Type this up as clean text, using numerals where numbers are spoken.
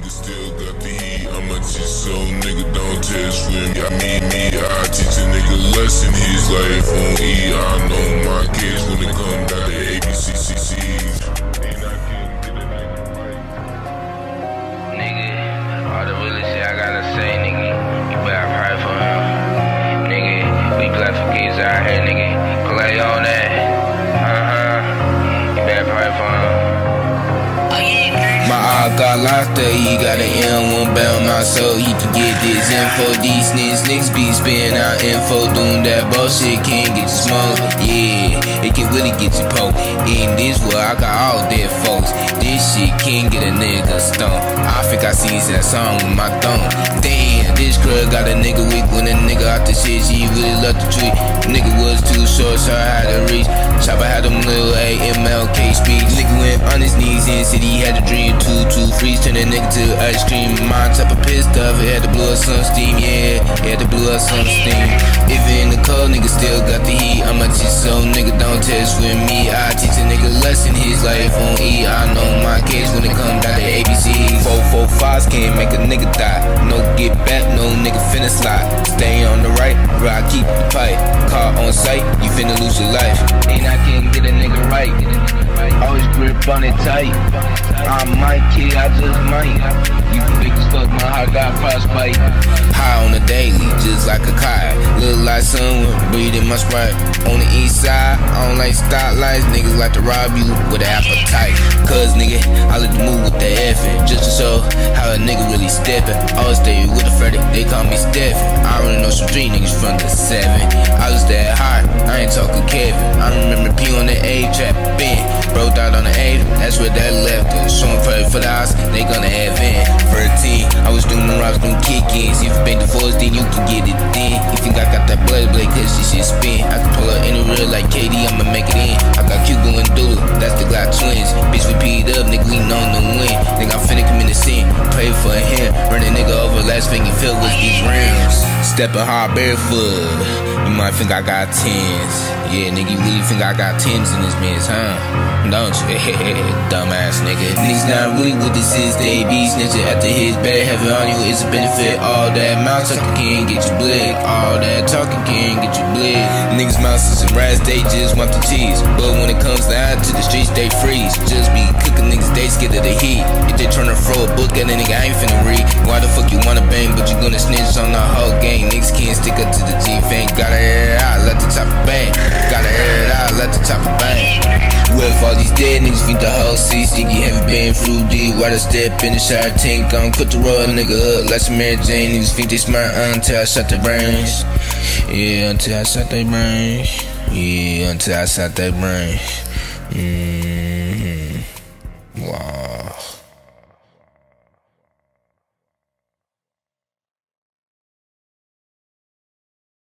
nigga still got the heat. I'ma teach so nigga don't test with me. I teach a nigga lesson. His life on E. I know my kids when it come down to ABCCCs. Nigga, all the really shit I gotta say, nigga, you better pray for him. Nigga, we play for kids out here, nigga. Play on that. You better pray for him. My eye got locked up, he got an M1 bound my soul. He can get this info. These niggas be spitting out info, doing that bullshit, can't get you smoke. Yeah, it can really get you poked. In this world, I got all dead folks. This shit can't get a nigga stoned. I think I seen that song with my thumb. Damn, this girl got a nigga weak when a nigga out the shit. She really loved the treat. Nigga was too short, so I had to reach. Chopper had them little AMLK speeds. Nigga went on his knees and said he had a dream. 2 freeze, turn that nigga to ice cream. My type of pissed off, it had to blow up some steam. Yeah, it had to blow up some steam. If it in the cold, nigga still got the heat. I'ma teach so nigga don't test with me. I teach a nigga lesson, his life on E. I know my kids when it come down to ABC. 445s can't make a nigga die. No get back, no nigga finna slide. Stay on the right, where I keep the pipe. Car on sight, you finna lose your life. And I can't get a nigga right. Always grip on it tight. I might kid, I just might. You big as fuck, my heart got frostbite. High on the daily, just like a kite. Look like someone breathing my sprite. On the east side, I don't like stoplights. Niggas like to rob you with an appetite. Cause nigga, I like to move with the effort, just to show how a nigga really steppin'. Always stay with the Freddy, they call me Stephen. I really know some street niggas from the 7. I was that high, I ain't talking Kevin. I remember P on the A trap been. Broke out on the 8, that's where that left us. Showing for the house, they gonna have in. 13, I was doing the rocks, doing kick-ins. If you been the force, then you can get it then. If you got that blade, cause this shit spin. I can pull up any real like KD, I'ma make it in. I got Cuba and Dula, that's the Glock twins. Bitch, we peed up, nigga, we known to win. Nigga, I'm finna come in the scene, pray for him. Run a nigga over, last thing you feel was these rims. Stepping hard barefoot, you might think I got 10s. Yeah, nigga, you really think I got 10s in this mess, huh? Don't you? Dumbass nigga. Niggas not really what this is, they be snitching after his bad. Having on you is a benefit. All that mouth talking can't get you blick. All that talking can't get you blick. Niggas mouses and rats, they just want the cheese. But when it comes down to the streets, they freeze. Just be cooking niggas, they scared of the heat. If they tryna throw a book at a nigga, I ain't finna read. Why the fuck you wanna bang, but you gonna snitch on the whole game? Niggas can't stick up to the G-Fang. Gotta air it out, let the top bang. Gotta air it out, let the top bang. With all these dead niggas, feed the whole sea. Sticky, heavy been through deep. Why the step in the shower tank? I'm cut the road, nigga up like some Mary Jane. Niggas think they smart until I shot their brains. Yeah, until I shot their brains. Yeah, until I shot their brains. Wow.